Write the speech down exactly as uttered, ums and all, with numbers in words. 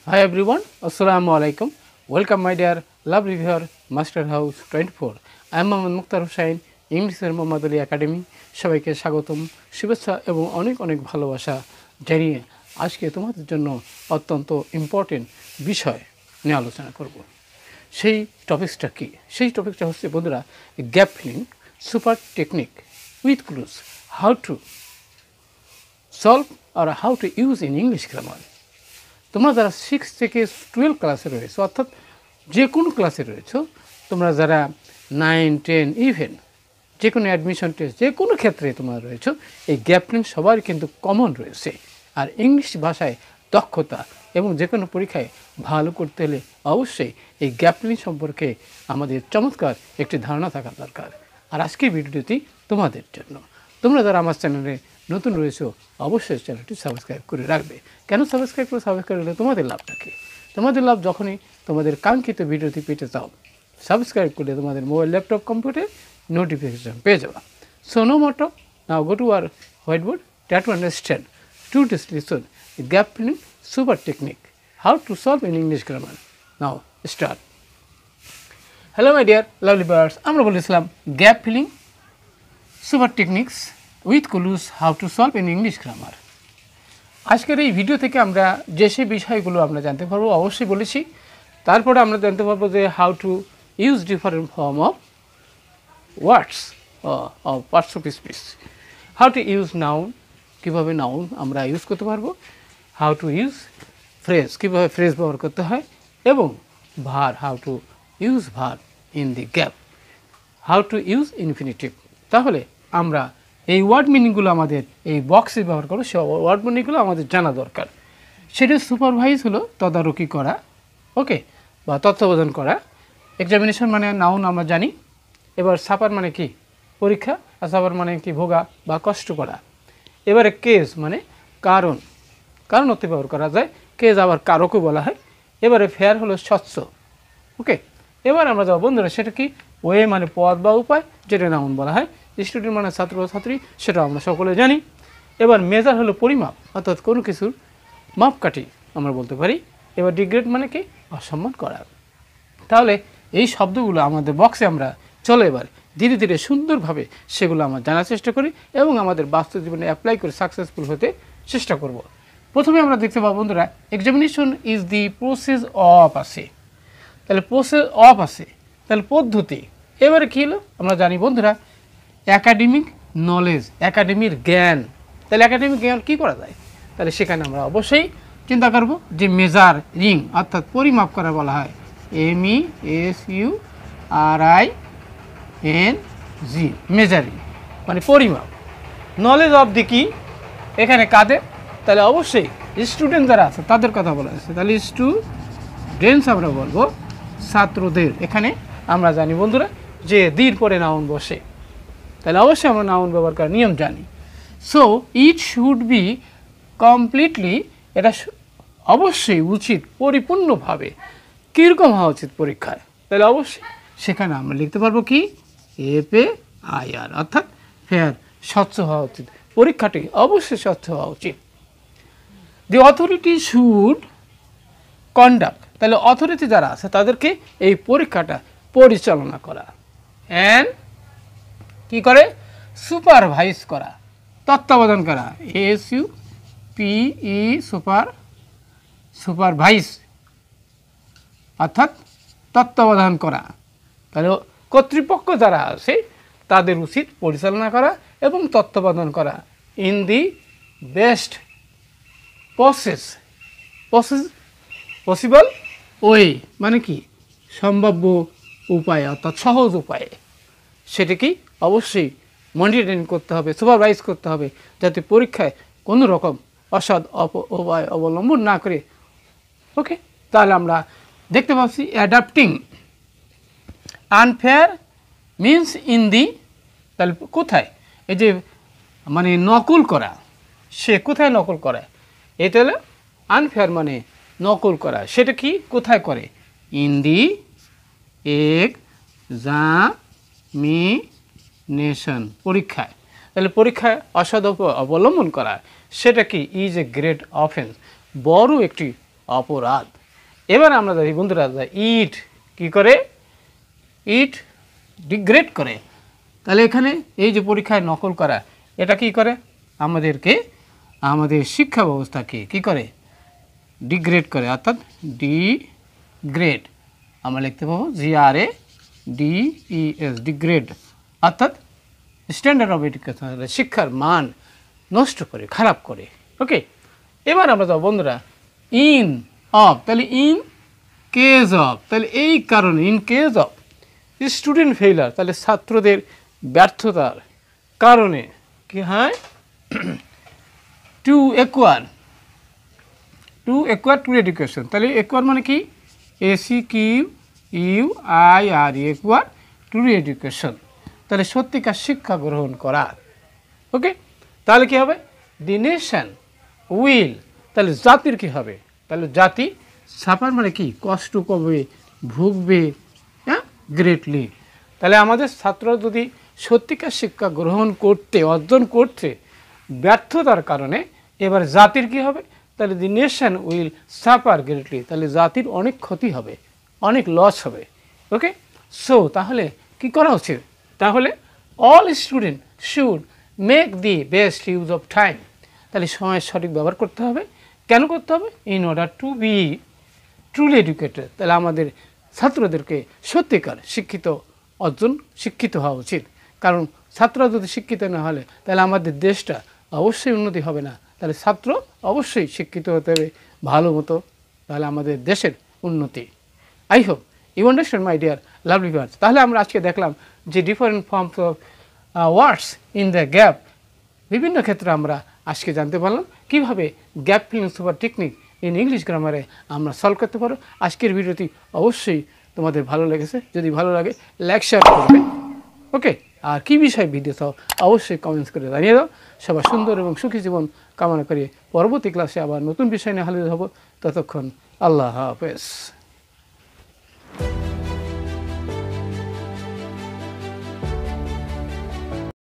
Hi everyone, Assalamu alaikum. Welcome my dear lovely viewer, Master House twenty-four. I am Mohammad Mukhtar Hussain, ইংলিশের Mohammad Ali academy. সবাইকে স্বাগতম, শুভেচ্ছা এবং অনেক অনেক ভালোবাসা জানিয়ে আজকে তোমাদের জন্য অত্যন্ত ইম্পর্টেন্ট বিষয় নিয়ে আলোচনা করব। সেই টপিকসটা কি? সেই টপিকটা হচ্ছে বন্ধুরা gap filling super technique with clues how to solve আর how to use in English grammar. তোমরা যারা সিক্স থেকে টুয়েলভ ক্লাসে রয়েছো, অর্থাৎ যে কোনো ক্লাসে রয়েছো, তোমরা যারা নাইন টেন ইভেন যে কোনো অ্যাডমিশন টেস্ট যে কোনো ক্ষেত্রে তোমরা রয়েছো, এই গ্যাপ ফিলিং সবার কিন্তু কমন রয়েছে। আর ইংলিশ ভাষায় দক্ষতা এবং যে কোনো পরীক্ষায় ভালো করতে হলে অবশ্যই এই গ্যাপ ফিলিং সম্পর্কে আমাদের চমৎকার একটি ধারণা থাকা দরকার। আর আজকের ভিডিওটি তোমাদের জন্য। তোমরা যারা আমার চ্যানেলে নতুন রয়েছো অবশ্যই চ্যানেলটি সাবস্ক্রাইব করে রাখবে। কেন সাবস্ক্রাইব করে সাবস্ক্রাইব করলে তোমাদের লাভটা কি? তোমাদের লাভ যখনই তোমাদের কাঙ্ক্ষিত ভিডিওটি পেতে চাও, সাবস্ক্রাইব করলে তোমাদের মোবাইল ল্যাপটপ কম্পিউটার নোটিফিকেশন পেয়ে যাওয়া। So no more talk, now go to our white board, try to understand today's lesson gap filling super technique how to solve in English grammar. Now start. Hello my dear lovely viewers, আমরা বলেছিলাম gap filling super techniques with clues how to solve in English grammar. আজকের এই video থেকে আমরা যে সেই বিষয়গুলো আমরা জানতে পারবো, অবশ্যই বলেছি। তারপরে আমরা জানতে পারবো যে how to use different form of words of parts of speech, how to use noun, কীভাবে নাউন আমরা ইউজ করতে পারবো, হাউ টু ইউজ ফ্রেজ, কীভাবে ফ্রেজ ব্যবহার করতে হয়, এবং verb, how to use verb in the gap, how to use infinitive. তাহলে আমরা এই ওয়ার্ড মিনিংগুলো আমাদের এই বক্সে ব্যবহার করো, সে ওয়ার্ড মিনিংগুলো আমাদের জানা দরকার। সেটা সুপারভাইজ হলো তদারকি করা, ওকে, বা তত্ত্বাবধান করা। এক্সামিনেশন মানে নাউন আমরা জানি। এবার সাপার মানে কি? পরীক্ষা। আর সাপার মানে কি? ভোগা বা কষ্ট করা। এবারে কেস মানে কারণ, কারণ অর্থে ব্যবহার করা যায়। কেস আবার কারকও বলা হয়। এবারে ফেয়ার হলো স্বচ্ছ, ওকে। এবার আমরা যাবো বন্ধুরা, সেটা কি? ওয়ে মানে পথ বা উপায়, যেটা নাউন বলা হয়। স্টুডেন্ট মানে ছাত্র ছাত্রী, সেটা আমরা সকলে জানি। এবার মেজার হলো পরিমাপ, অর্থাৎ কোনো কিছুর মাপকাঠি আমরা বলতে পারি। এবার ডিগ্রেড মানে কি? অসম্মান করা। তাহলে এই শব্দগুলো আমাদের বক্সে আমরা চলো এবার ধীরে ধীরে সুন্দরভাবে সেগুলো আমরা জানার চেষ্টা করি এবং আমাদের বাস্তব জীবনে অ্যাপ্লাই করে সাকসেসফুল হতে চেষ্টা করব। প্রথমে আমরা দেখতে পাবো বন্ধুরা, examination is the process of আছে। তাহলে প্রসেস অফ আছে, তাহলে পদ্ধতি। এবারে কী হলো আমরা জানি বন্ধুরা, একাডেমিক নলেজ, একাডেমির জ্ঞান। তাহলে একাডেমিক জ্ঞান কী করা যায়? তাহলে সেখানে আমরা অবশ্যই চিন্তা করব যে মেজার রিং, অর্থাৎ পরিমাপ করা বলা হয়। M E S U R I N G, measuring মানে পরিমাপ। নলেজ অফ দি কি? এখানে কাদের? তাহলে অবশ্যই স্টুডেন্ট যারা আছে তাদের কথা বলা আছে। তাহলে স্টুডেন্টস আমরা বলবো ছাত্রদের। এখানে আমরা জানি বন্ধুরা যে দির পরে নাউন বসে, তাহলে অবশ্যই আমরা নাউন ব্যবহার করার নিয়ম জানি। So it should be completely, এটা অবশ্যই উচিত পরিপূর্ণভাবে। কীরকম হওয়া উচিত পরীক্ষায়? তাহলে অবশ্যই সেখানে আমরা লিখতে পারবো কি? এফ এ আই আর, অর্থাৎ ফেয়ার, স্বচ্ছ হওয়া উচিত। পরীক্ষাটি অবশ্যই স্বচ্ছ হওয়া উচিত। দি অথরিটি শুড কন্ডাক্ট, তাহলে অথরিটি যারা আছে তাদেরকে এই পরীক্ষাটা পরিচালনা করা। অ্যান্ড কি করে? সুপারভাইজ করা, তত্ত্বাবধান করা। S U P E super, supervise অর্থাৎ তত্ত্বাবধান করা। তাহলে কর্তৃপক্ষ যারা আছে তাদের উচিত পরিচালনা করা এবং তত্ত্বাবধান করা। In the best process, process possible way মানে কি? সম্ভাব্য উপায়, অর্থাৎ সহজ উপায়ে। সেটা কি? অবশ্যই মনিটরিং করতে হবে, সুপারভাইজ করতে হবে, যাতে পরীক্ষায় কোনো রকম অসৎ উপায় অবলম্বন না করে, ওকে। তাহলে আমরা দেখতে পাচ্ছি adapting unfair means in the, তাহলে কোথায়? এই যে মানে নকল করা, সে কোথায় নকল করে? এটা হলো আনফেয়ার মানে নকল করা। সেটা কি? কোথায় করে? ইন দি এক্সামিনেশন, পরীক্ষায়। তাহলে পরীক্ষায় অসৎ অবলম্বন করা সেটা কি? ইজ এ গ্রেট অফেন্স, বড় একটি অপরাধ। এবার আমরা দেখি বন্ধুরা, ইট কি করে, ইট ডিগ্রেড করে। তাহলে এখানে এই যে পরীক্ষায় নকল করা, এটা কি করে, আমাদেরকে আমাদের শিক্ষা ব্যবস্থাকে কি করে, ডিগ্রেড করে, অর্থাৎ ডিগ্রেড আমরা লিখতে পাবো G R A D E S, degrade, অর্থাৎ স্ট্যান্ডার্ড অফ এডুকেশন, শিক্ষার মান নষ্ট করে, খারাপ করে। ওকে, এবার আমরা যাবো বন্ধুরা ইন অফ। তাহলে ইন কেস অফ, তাহলে এই কারণে in case of student failure, তাহলে ছাত্রদের ব্যর্থতার কারণে কি হয়, to acquire, to acquire to education. তাহলে একোয়ার মানে কি, A C Q U I R acquire to education, তাহলে সত্যিকার শিক্ষা গ্রহণ করা। ওকে, তাহলে কি হবে, দি নেশন উইল, তাহলে জাতির কি হবে, তাহলে জাতি সাফার মানে কি, কষ্ট পাবে, ভুগবে, হ্যাঁ, গ্রেটলি। তাহলে আমাদের ছাত্ররা যদি সত্যিকার শিক্ষা গ্রহণ করতে, অর্জন করতে ব্যর্থতার কারণে, এবার জাতির কি হবে, তাহলে the nation will suffer greatly, তাহলে জাতির অনেক ক্ষতি হবে, অনেক লস হবে। ওকে, সো তাহলে কি করা উচিত, তাহলে all student should make the best use of time, তাহলে সময়ের সঠিক ব্যবহার করতে হবে। কেন করতে হবে, in order to be truly educated, তাহলে আমাদের ছাত্রদেরকে সত্যিকার শিক্ষিত অর্জন, শিক্ষিত হওয়া উচিত। কারণ ছাত্ররা যদি শিক্ষিত না হলে তাহলে আমাদের দেশটা অবশ্যই উন্নতি হবে না, তাহলে ছাত্র অবশ্যই শিক্ষিত হতে হবে ভালো মতো, তাহলে আমাদের দেশের উন্নতি। I hope you understand my dear lovely viewers. তাহলে আমরা আজকে দেখলাম যে different forms of words in the gap, বিভিন্ন ক্ষেত্রে আমরা আজকে জানতে পারলাম কীভাবে gap filling super technique in English গ্রামারে আমরা সলভ করতে পারো। আজকের ভিডিওটি অবশ্যই তোমাদের ভালো লেগেছে, যদি ভালো লাগে লাইক শেয়ার করবে। ওকে, আর কী বিষয়ে ভিডিও চাও অবশ্যই কমেন্টস করে জানিয়ে দাও। সবার সুন্দর এবং সুখী জীবন কামনা করি পরবর্তী ক্লাসে আবার নতুন বিষয় নিয়ে হাজির হব। ততক্ষণ আল্লাহ হাফেজ।